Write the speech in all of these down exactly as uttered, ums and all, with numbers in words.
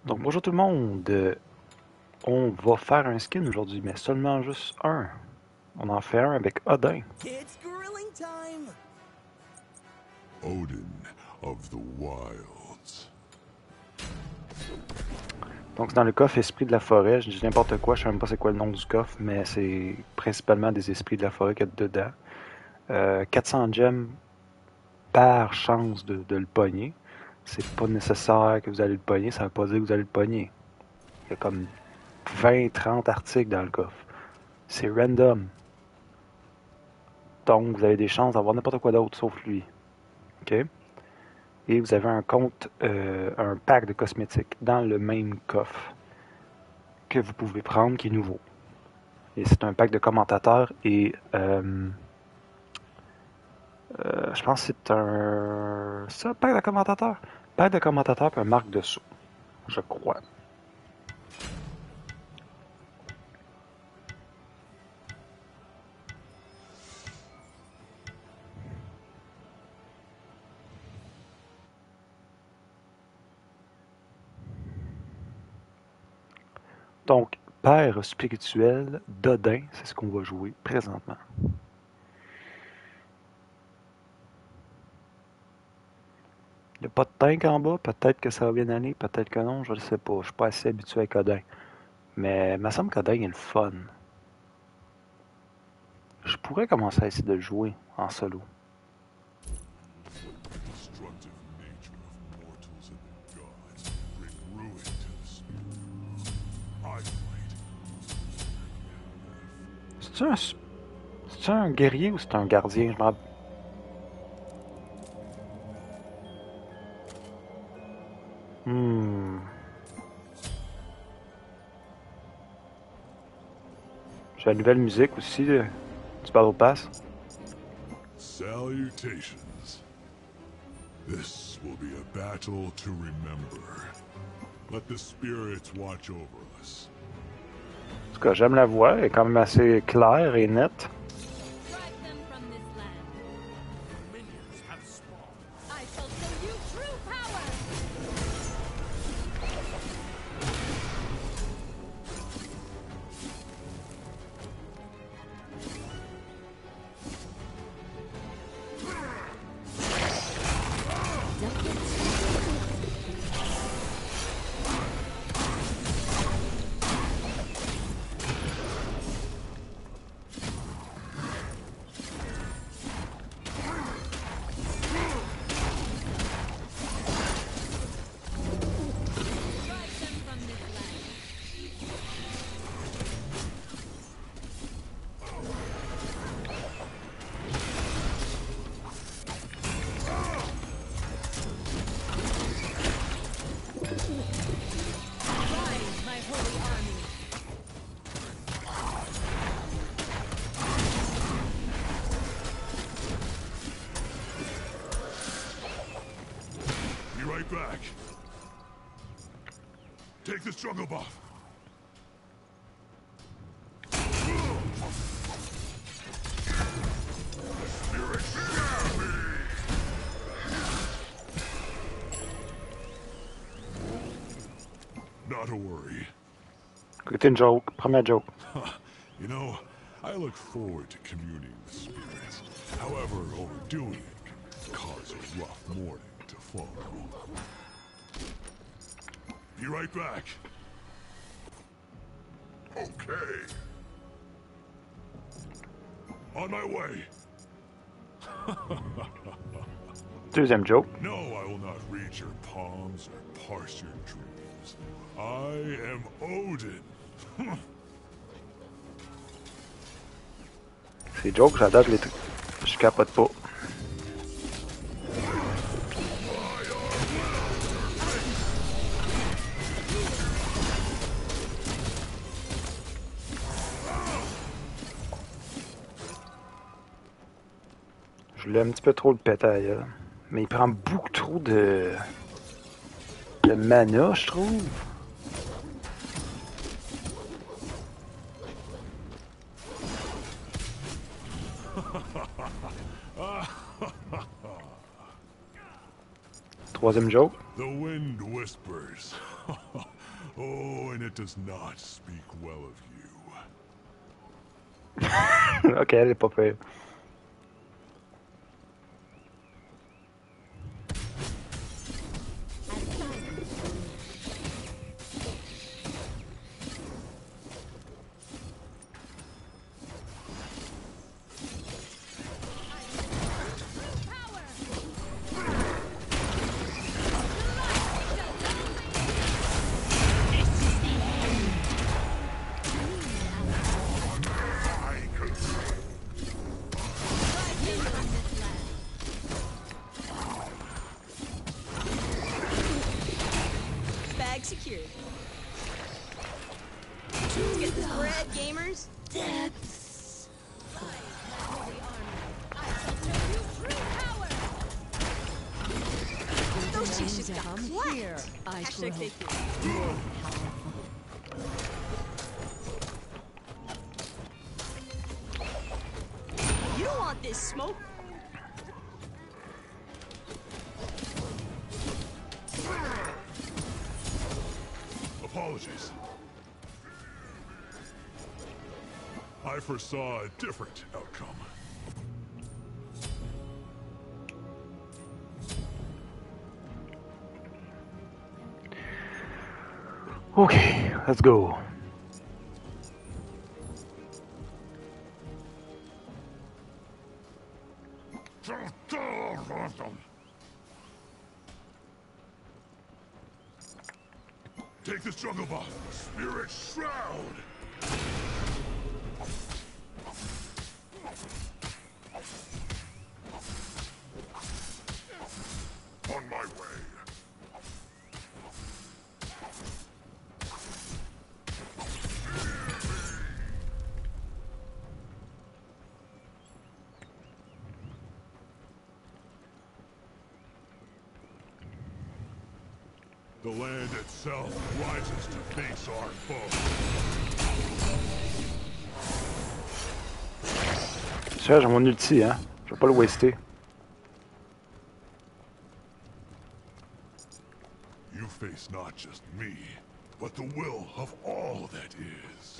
Donc bonjour tout le monde, Euh, on va faire un skin aujourd'hui, mais seulement juste un. On en fait un avec Odin. It's grilling time. Odin of the Wilds. Donc c'est dans le coffre Esprit de la forêt, je dis n'importe quoi, je sais même pas c'est quoi le nom du coffre, mais c'est principalement des esprits de la forêt qu'il y a dedans. Euh, quatre cents gemmes par chance de, de le pogner. C'est pas nécessaire que vous allez le pogner, ça veut pas dire que vous allez le pogner. Il y a comme vingt trente articles dans le coffre. C'est random. Donc vous avez des chances d'avoir n'importe quoi d'autre sauf lui. OK? Et vous avez un compte, euh, un pack de cosmétiques dans le même coffre que vous pouvez prendre qui est nouveau. Et c'est un pack de commentateurs et euh, euh, je pense que c'est un. Ça, pack de commentateurs? Pack de commentateurs et un marque dessous, je crois. Donc, père spirituel d'Odin, c'est ce qu'on va jouer présentement. Il n'y a pas de tank en bas, peut-être que ça va bien aller, peut-être que non, je ne sais pas. Je suis pas assez habitué avec Odin. Mais il me semble qu'Odin est le fun. Je pourrais commencer à essayer de le jouer en solo. Destructive nature of mortals and the gods bring ruin to the spirit. I fight. C'est-tu un, c'est-tu un guerrier ou c'est un gardien? Je me rappelle. Hmm. J'ai la nouvelle musique aussi là, du Battle Pass. Salutations. This will be a battle to remember. Let the spirits watch over us. En tout cas, j'aime la voix, elle est quand même assez claire et nette. Drive them from this land. Minions have spawned. I shall show you true power. Drive them from this land. Rise, my holy army. Be right back. Take the struggle buff. Spirit, stab me! Not a worry. Écoutez une joke, première joke. You know, I look forward to communing with spirits. However, overdoing it can cause a rough morning to follow. Be right back. Okay. On my way. Deuxième joke. No, I will not read your palms or parse your dreams. I am Odin. Ces jokes, j'adore les trucs. Je capote pas. Je l'ai un petit peu trop le pétail, là. Mais il prend beaucoup trop de... de mana, je trouve. Troisième joke. The wind whispers. Oh, and it does not speak well of you. Ok, elle est pas pire. Bag secured. Let's get this bread, gamers. Depths. Holy armor. I shall show you true power. Those chicks just got Come clapped. here. I Hashtag grow fake news. more powerful. You don't want this smoke. Apologies. I foresaw a different outcome. Okay, let's go. Take the struggle buff, Spirit Shroud! On my way. The land itself rises to face our foe. Ça, j'ai mon ulti, hein. Je vais pas le waster. You face not just me, but the will of all that is.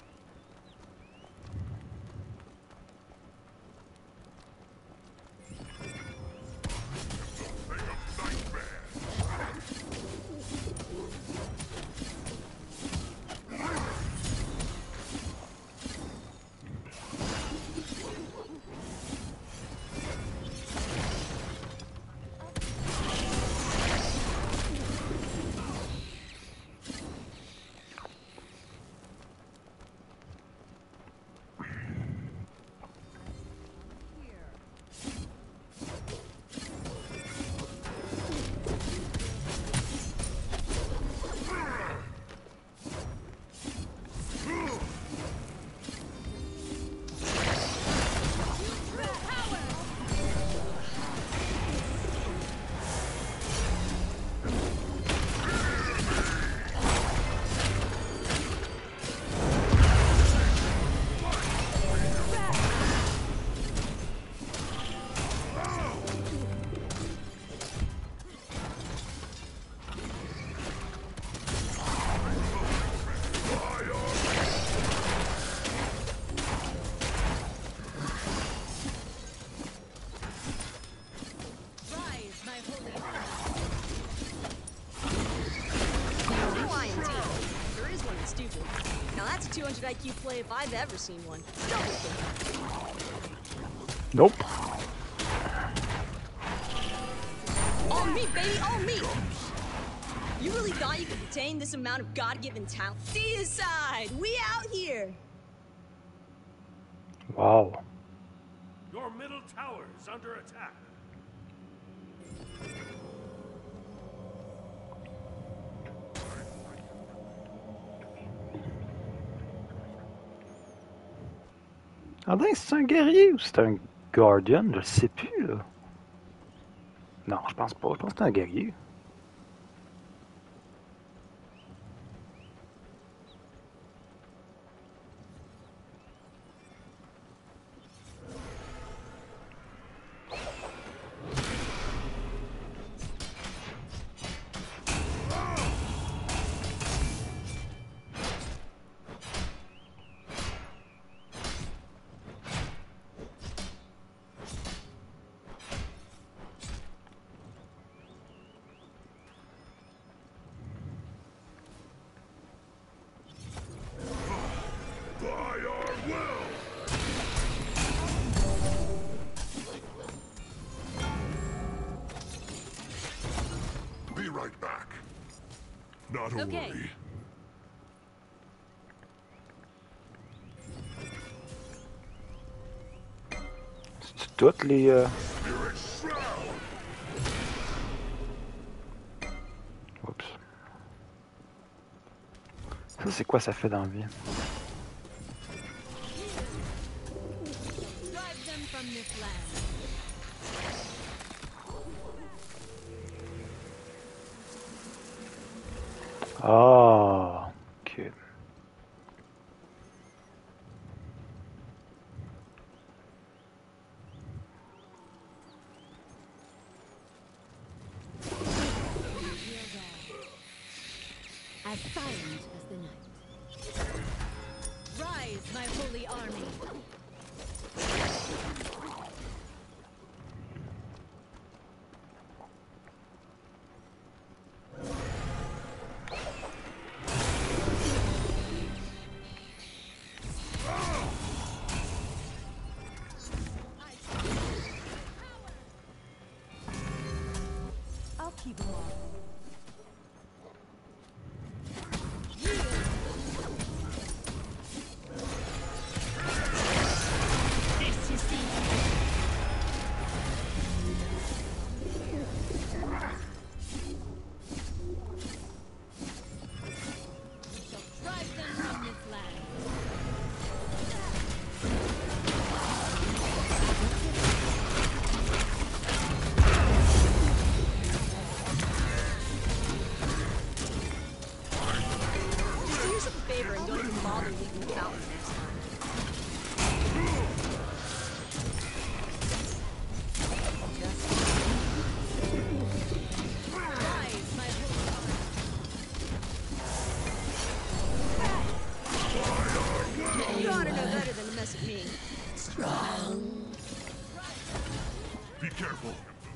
Rise, my holy armor. No I N T. There is one that's stupid. Now that's a two hundred I Q play if I've ever seen one. Double kill. Nope. On me, baby, on me! You really thought you could attain this amount of God-given talent? Deicide! We out here! Wow. Your middle tower is under attack. Attends, c'est un guerrier ou c'est un guardian? Je le sais plus, là. Non, je pense pas. Je pense que c'est un guerrier. Not a Okay. worry. C'est toutes les... euh, Oups. Ça, c'est quoi ça fait dans la vie? Drive them from this land. Ah, ok. As silent as the night. Rise, my holy army. I'll keep them off. Drive them from this land. Just do yourself a favor and don't even bother leaving the fountain next time. Rise, my holy army. You ought to know better than to mess with me. Be careful.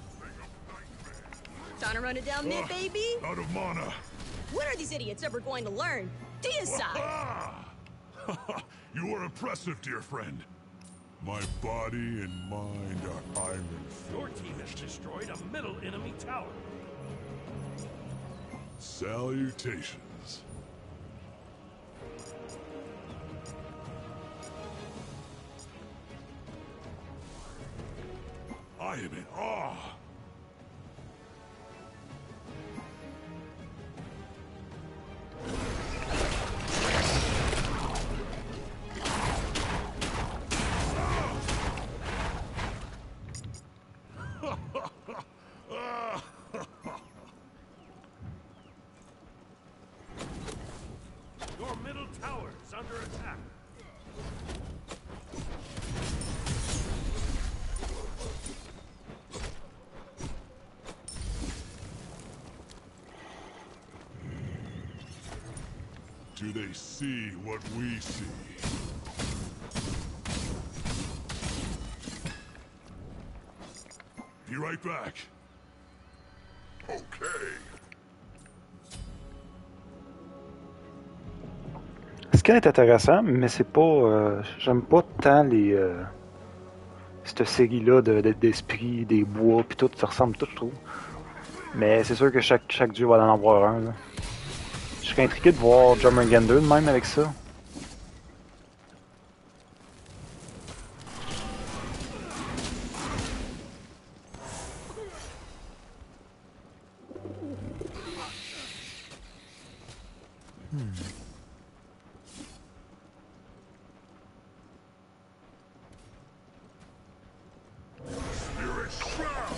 Trying to run it down mid, Ugh, baby? Out of mana. When are these idiots ever going to learn? Deicide! Ah! You are impressive, dear friend. My body and mind are iron. Your team has destroyed a middle enemy tower. Salutations. I am in awe. Your middle tower is under attack. Do they see what we see? Be right back. Okay. Ce qui est intéressant, mais c'est pas... euh, J'aime pas tant les... Euh, cette série-là de- de- d'esprits, des bois, puis tout, ça ressemble tout, je trouve. Mais c'est sûr que chaque, chaque dieu va en avoir un, là. Je serais intrigué de voir Jormungandr de même avec ça. Spirit Shroud!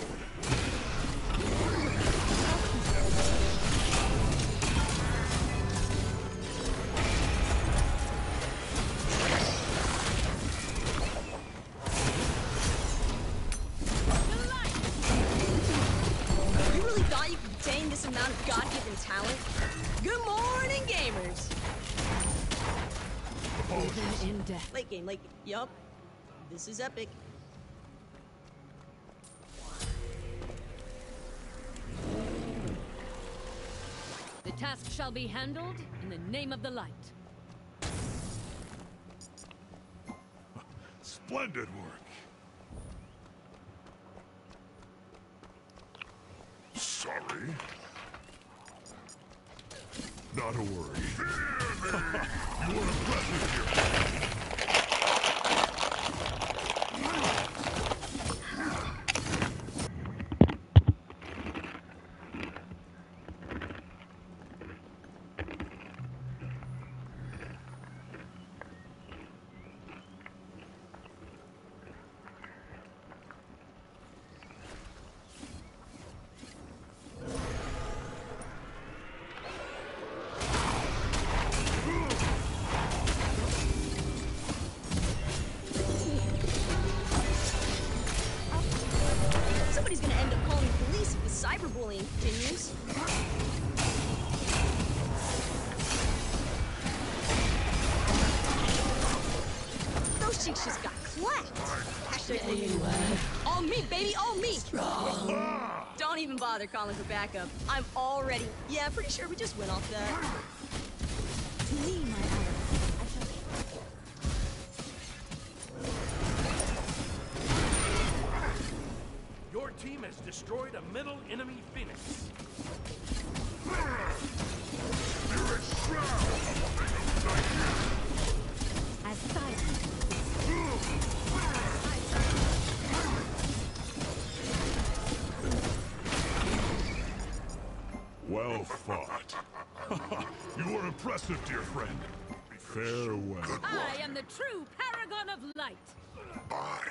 You really thought you could contain this amount of God-given talent? Good morning, gamers! Even in death. Late game, late game. Yup. This is epic. The task shall be handled in the name of the light. Splendid work. Sorry. Not a worry. You are impressive here. Somebody's gonna end up calling the police if the cyberbullying continues. Those chicks just got clapped. Hashtag all me, baby, all me. Don't even bother calling for backup. I'm already. Yeah, pretty sure we just went off that. To me, my ally. I shall. Your team has destroyed a middle enemy Phoenix. As silent. Well fought. You are impressive, dear friend. Farewell. I am the true paragon of light. I